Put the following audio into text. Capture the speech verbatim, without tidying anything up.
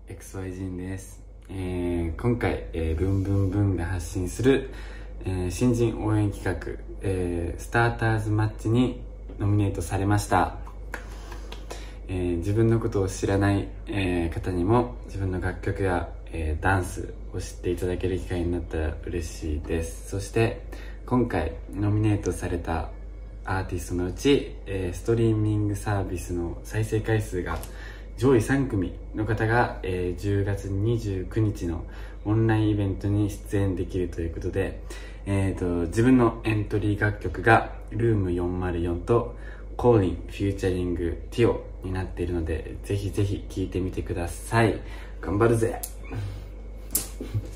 エックスワイ ジンです。えー、今回、えー、ブンブンブンが発信する、えー、新人応援企画、えー、スターターズマッチにノミネートされました。えー、自分のことを知らない、えー、方にも自分の楽曲や、えー、ダンスを知っていただける機会になったら嬉しいです。そして今回ノミネートされたアーティストのうち、えー、ストリーミングサービスの再生回数が上位さん組の方が、えー、じゅうがつにじゅうくにちのオンラインイベントに出演できるということで、えーと、自分のエントリー楽曲がルームよんまるよんとコーリンフューチャリングティオになっているので、ぜひぜひ聴いてみてください。頑張るぜ。